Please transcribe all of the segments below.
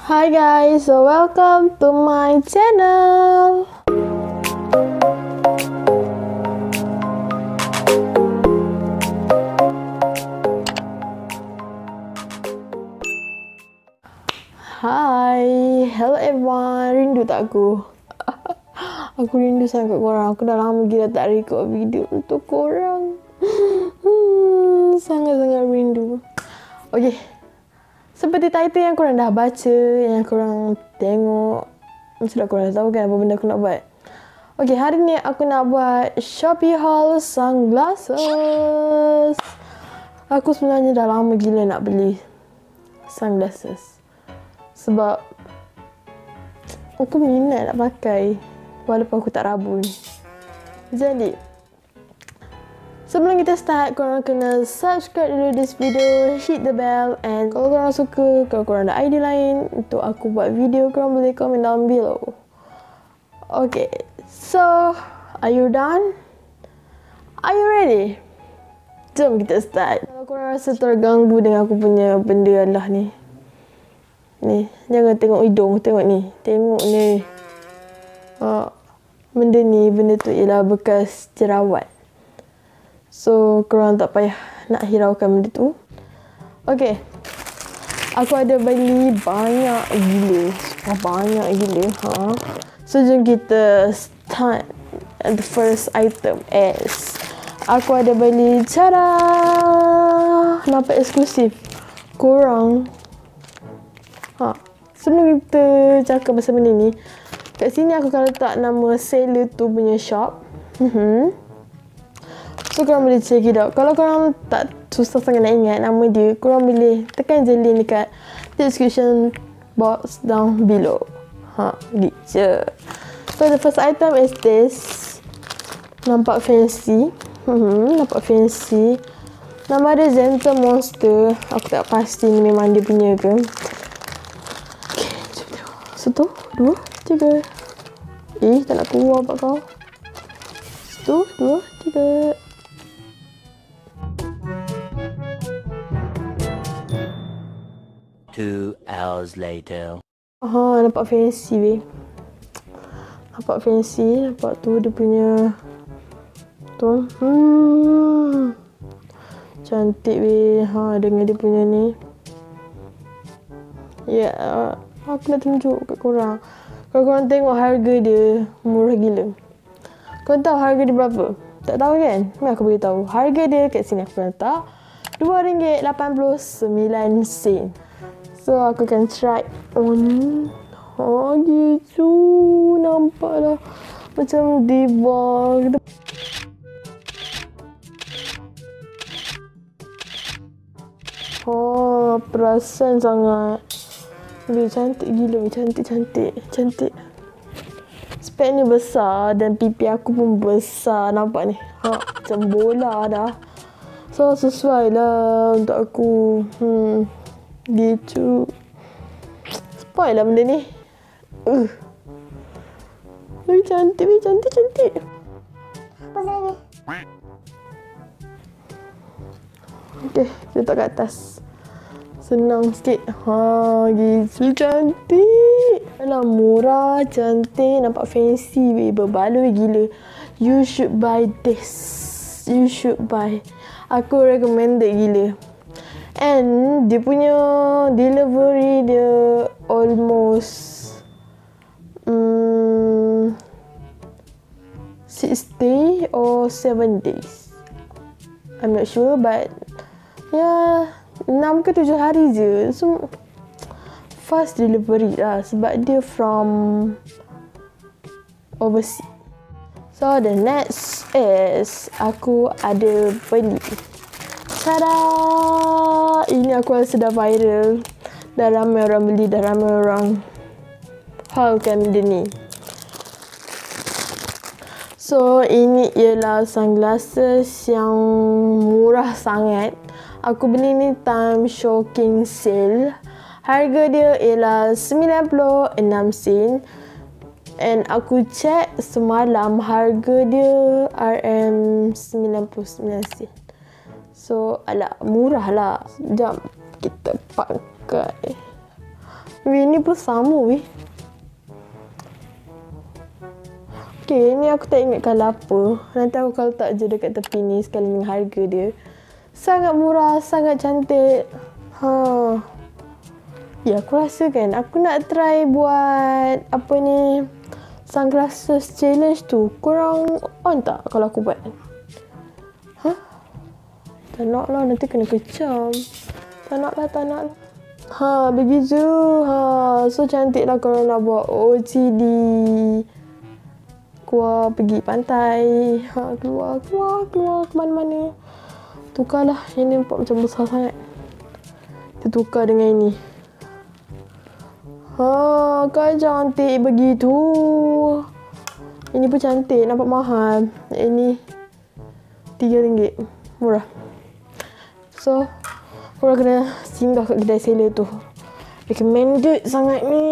Hi guys, so welcome to my channel. Hi, hello everyone. Rindu tak aku? Aku rindu sangat korang. Aku dah lama gila tak record video untuk korang. Sangat-sangat rindu. Okay, seperti title yang korang dah baca, yang korang tengok, mesti dah korang tahu kan apa benda aku nak buat. Okay, hari ni aku nak buat Shopee haul sunglasses. Aku sebenarnya dah lama gila nak beli sunglasses. Sebab aku minat nak pakai walaupun aku tak rabun. Jadi, sebelum kita start, korang kena subscribe dulu this video, hit the bell, and kalau korang suka, kalau korang ada idea lain untuk aku buat video, korang boleh komen down below. Okay, so are you done? Are you ready? Jom kita start. Kalau korang rasa terganggu dengan aku punya benda adalah ni. Ni, jangan tengok hidung, tengok ni. Tengok ni. Benda ni, benda tu ialah bekas jerawat. So, korang tak payah nak hiraukan benda tu. Okay. Aku ada beli banyak gila. Banyak gila. So, jom kita start. The first item is aku ada beli nampak eksklusif. Korang sebelum kita cakap pasal benda ni, kat sini aku akan letak nama seller tu punya shop. So korang boleh check it out. Kalau korang tak susah sangat nak ingat nama dia, korang boleh tekan je link dekat description box down below. Gitu. So the first item is this. Nampak fancy. Nampak fancy. Nama dia Gentle Monster. Aku tak pasti ni memang dia punya ke. Satu, dua, tiga. Tak nak keluar pak kau. Satu, dua, tiga. Two hours later. Nampak fancy weh. Nampak fancy. Nampak tu dia punya tu. Cantik weh. Dengan dia punya ni. Aku nak tunjuk kat korang. Kalau korang tengok harga dia murah gila. Korang tahu harga dia berapa? Tak tahu kan? Mari aku beritahu. Harga dia kat sini aku letak RM2.89. So aku akan try on. Gitu. Nampaklah macam diva. Perasan sangat. Dia cantik gila, cantik. Spek ni besar dan pipi aku pun besar, nampak ni. Macam bola dah. So sesuai lah untuk aku. Gitu. Spoil lah benda ni. Cantik. Apa lagi? Okay, kita letak kat atas. Senang sikit. Gitu cantik. Alah, murah, cantik, nampak fancy weh, berbaloi gila. You should buy this. You should buy. Aku recommended gila. And dia punya delivery dia almost 6 days or 7 days. I'm not sure, but 6 ke 7 hari je. So fast delivery lah sebab dia from overseas. So the next is aku ada beli. Tada! Ini aku rasa dah viral. Dah ramai orang beli, dah ramai orang haulkan benda ni. So ini ialah sunglasses yang murah sangat. Aku beli ni time Shopee sale. Harga dia ialah 96 sen. And aku check semalam harga dia RM99 sen. So, murah lah. Sekejap kita pakai. Weh, ni pun sama weh. Okay, ni aku tak ingat kalau apa. Nanti aku kalau tak je dekat tepi ni sekali dengan harga dia. Sangat murah, sangat cantik. Ya, aku rasa kan aku nak try buat apa ni, sunglasses challenge tu. Korang on tak kalau aku buat? Tak nak lah, nanti kena kecam. Tak nak lah. Begitu. So cantik lah kalau nak buat OOTD. Keluar pergi pantai. Keluar ke mana-mana. Tukarlah. Ini nampak macam besar sangat. Kita tukar dengan ini. Kan cantik begitu. Ini pun cantik. Nampak mahal. Ini RM3. Murah. So, korang kena singgah kat kedai seller tu. Recommended sangat ni.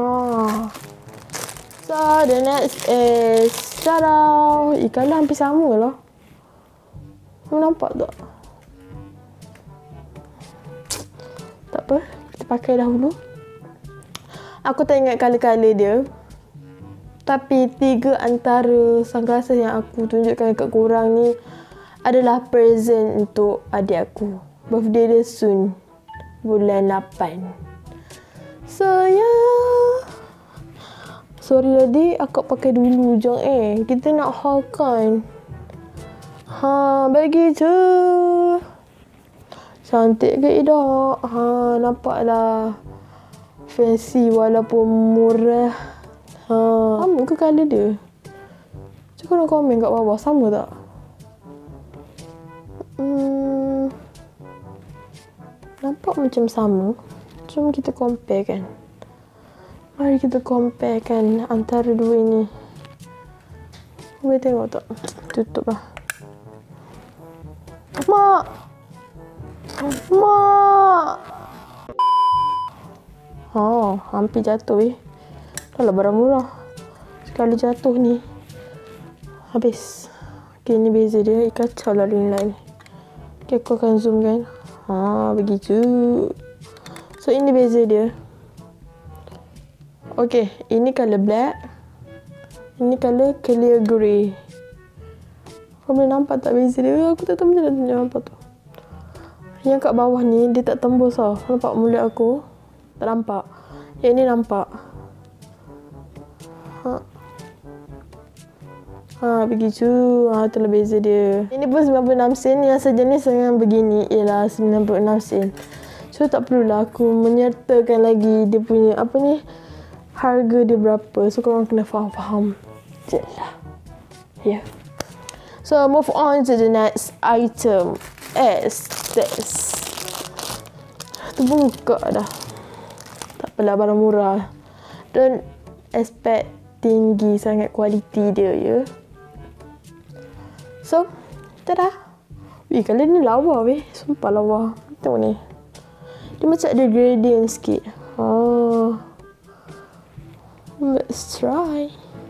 So, the next is tada! Ikan lah hampir sama lah. Nampak tak? Tak apa. Kita pakai dahulu. Aku tak ingat colour-colour dia. Tapi 3 antara sunglasses yang aku tunjukkan kat korang ni adalah present untuk adik aku. Birthday dia soon. Bulan 8. So, yeah. Sorry tadi, akak pakai dulu je. Kita nak haul kan. Begitu. Cantik ke tidak? Nampaklah fancy walaupun murah. Sama ke colour dia? Cuba korang komen kat bawah. Sama tak? Nampak macam sama. Jom kita compare kan. Mari kita compare kan antara dua ini. Boleh tengok tak? Tutup lah. Mak! Hampir jatuh Kalau barang murah. Sekali jatuh ni habis. Okay, ni beza dia. Kacau lah ring light ni. Okay, aku akan zoom kan. Begitu. So, ini beza dia. Okay, ini colour black. Ini colour clear grey. Kau boleh nampak tak beza dia? Aku tak tahu macam mana dia nampak tu. Yang kat bawah ni, dia tak tembus tau. Nampak mulut aku? Tak nampak. Yang ni nampak. Begitu. Itulah beza dia. Ini pun 96 sen. Yang sejenis dengan begini ialah 96 sen. So, tak perlulah aku menyertakan lagi dia punya apa ni, harga dia berapa. So, korang kena faham-faham je lah. Yeah. So, move on to the next item. Is this. Terbuka dah. Tak apalah, barang murah. Don't expect tinggi sangat kualiti dia, ya. So, tada. Kali ni lawa sumpah lawa. Tengok ni. Dia macam ada gradient sikit. Let's try.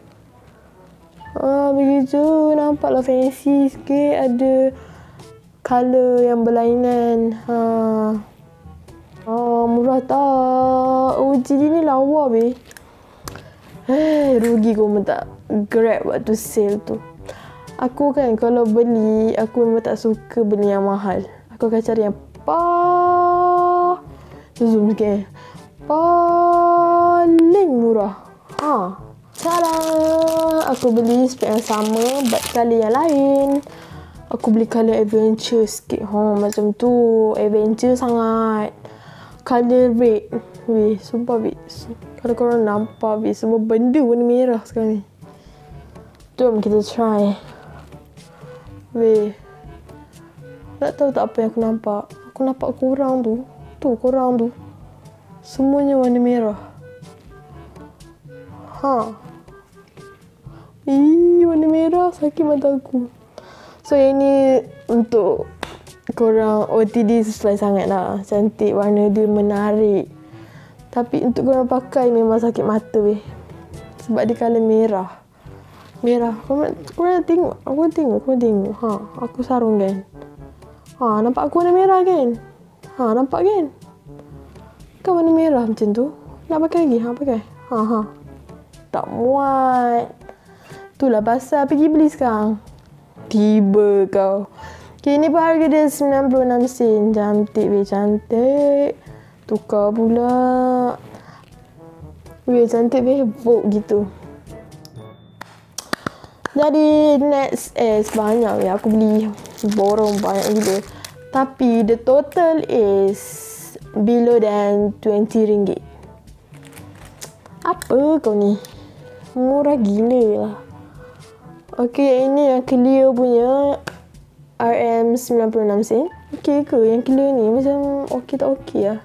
Begitu. Nampaklah fancy sikit. Ada colour yang berlainan. Murah tak? OOTD ni lawa rugi kau memang tak grab waktu sale tu. Aku kan kalau beli, aku memang tak suka beli yang mahal. Aku akan cari yang zoom sikit. Paling murah. Tada! Aku beli spek yang sama, but colour yang lain. Aku beli colour adventure sikit. Macam tu. Adventure sangat. Colour red. Sumpah kalau korang nampak semua benda warna merah sekarang ni. Jom kita try. Tak tahu tak apa yang aku nampak. Aku nampak korang tu. Korang tu. Semuanya warna merah. Warna merah. Sakit mata aku. So, yang ni untuk korang OOTD sesuai sangat lah. Cantik, warna dia menarik. Tapi untuk korang pakai memang sakit mata sebab dia colour merah. Korang tengok. Korang tengok. Aku sarung kan. Nampak aku warna merah kan? Nampak kan? Kan warna merah macam tu. Nak pakai lagi? Pakai. Tak muat. Itulah pasal pergi beli sekarang. Tiba kau. Okay, ni pun harga dia 96 sen. Cantik weh, cantik. Tukar pula. Weh, cantik weh. Vogue gitu. Jadi next banyak weh. Aku beli borong banyak gila. Tapi the total is below than RM20. Apa kau ni? Murah gila lah. Okay, ini yang clear punya RM96 sen. Okay ke yang clear ni? Macam okay tak okay lah.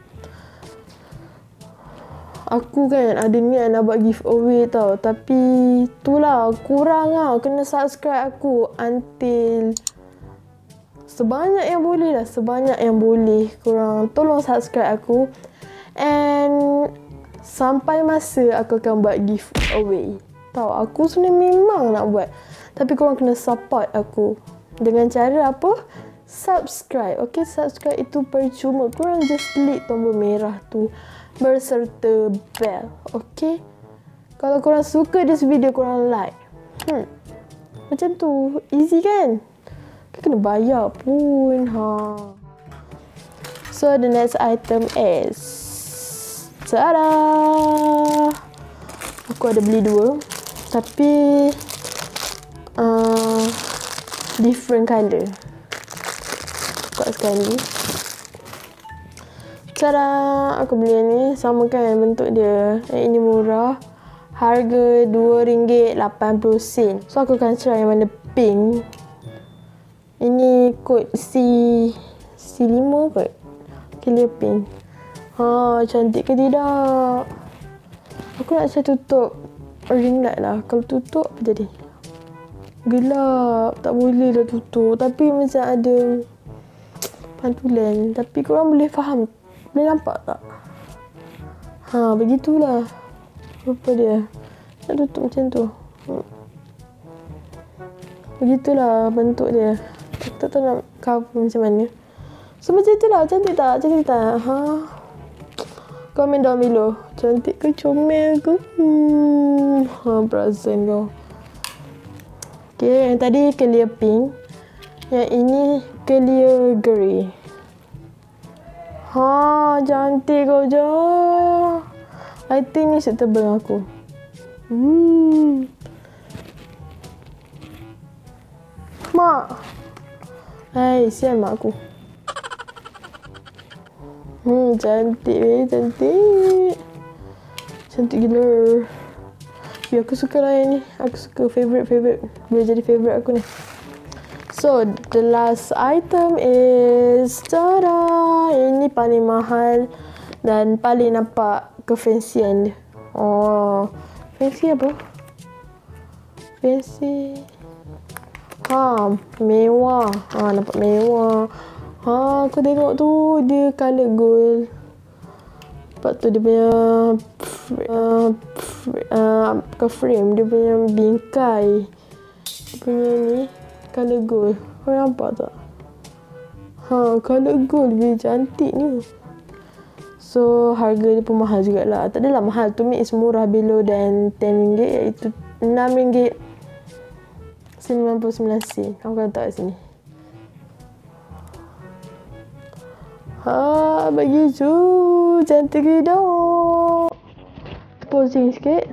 Aku kan ada niat nak buat giveaway tau. Tapi itulah kurang lah. Kena subscribe aku until sebanyak yang boleh lah. Sebanyak yang boleh. Korang tolong subscribe aku. And sampai masa aku akan buat giveaway. Tahu aku sebenarnya memang nak buat. Tapi korang kena support aku. Dengan cara apa? Subscribe. Okay, subscribe itu percuma. Korang just klik tombol merah tu. Berserta bell. Okay. Kalau korang suka this video, korang like. Macam tu. Easy kan? Kena bayar pun. So the next item is, tada! Aku ada beli dua. Tapi different colour. Buka sekali. Tada! Aku beli yang ni. Sama kan bentuk dia. Yang ini murah. Harga RM2.80. So aku akan try yang mana pink. Ini kod C5 kot. Clear pink. Cantik ke tidak? Aku nak saya tutup ring light lah. Kalau tutup jadi gelap. Tak boleh dah tutup. Tapi macam ada pantulan. Tapi korang boleh faham. Boleh nampak tak? Begitulah. Rupa dia. Nak tutup macam tu. Begitulah bentuk dia. Aku tak tahu nak cover macam mana. So macam itulah. Cantik tak? Cantik tak? Komen down below. Cantik ke comel ke? Perasan kau. Okay, yang tadi clear pink. Yang ini clear grey. Cantik kau je. I think ni suitable dengan aku. Mak. Hai, sial mak aku. Cantik weh, cantik. Cantik gila. Ya, aku suka lah yang ni. Aku suka favorite. Boleh jadi favorite aku ni. So, the last item is, tada! Ini paling mahal dan paling nampak kefansian dia. Fancy apa? Fancy. Mewah. Nampak mewah. Aku tengok tu dia colour gold. Lepas tu dia punya frame, dia punya bingkai. Dia punya ni colour gold. Kau nampak tak? Colour gold dia cantik ni. So harga dia pun mahal jugalah. Tak adalah mahal, to me is murah, below than RM10, iaitu RM6.99. Aku akan letak kat sini. Begitu. Cantik ke tak? Posing sikit.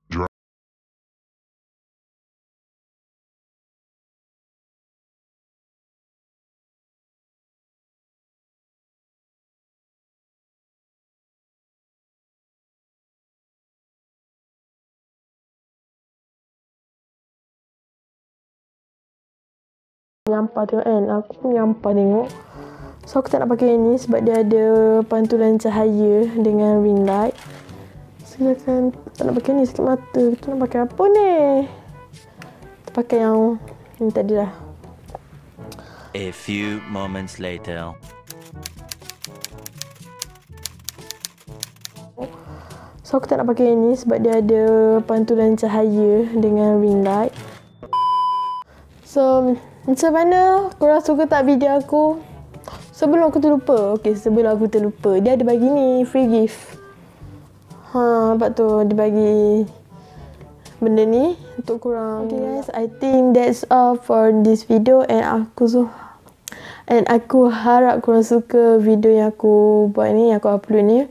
Menyampah tengok kan. Aku pun menyampah tengok. So aku tak nak pakai ni sebab dia ada pantulan cahaya dengan ring light. Silakan. Tak nak pakai ni, sakit mata. Kita nak pakai apa ni? Kita pakai yang ni tadi lah. A few moments later. So aku tak nak pakai ni sebab dia ada pantulan cahaya dengan ring light. So macam mana? Korang suka tak video aku? Sebelum aku terlupa. Okay, sebelum aku terlupa. Dia ada bagi ni free gift. Lepas tu dia bagi benda ni untuk korang. Okay guys, I think that's all for this video, and aku harap korang suka video yang aku buat ni, yang aku upload ni.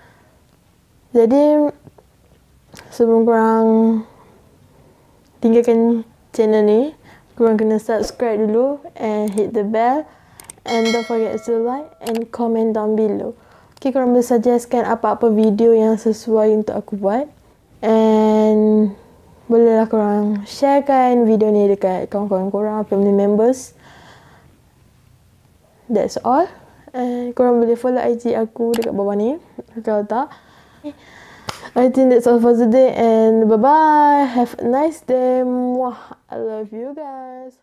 Jadi sebelum korang tinggalkan channel ni, korang kena subscribe dulu and hit the bell, and don't forget to like and comment down below. Okay, korang boleh suggestkan apa-apa video yang sesuai untuk aku buat, and bolehlah korang sharekan video ni dekat kawan-kawan korang, family members. That's all. And korang boleh follow IG aku dekat bawah ni kalau tak. I think that's all for today, and bye bye. Have a nice day. Mwah. I love you guys.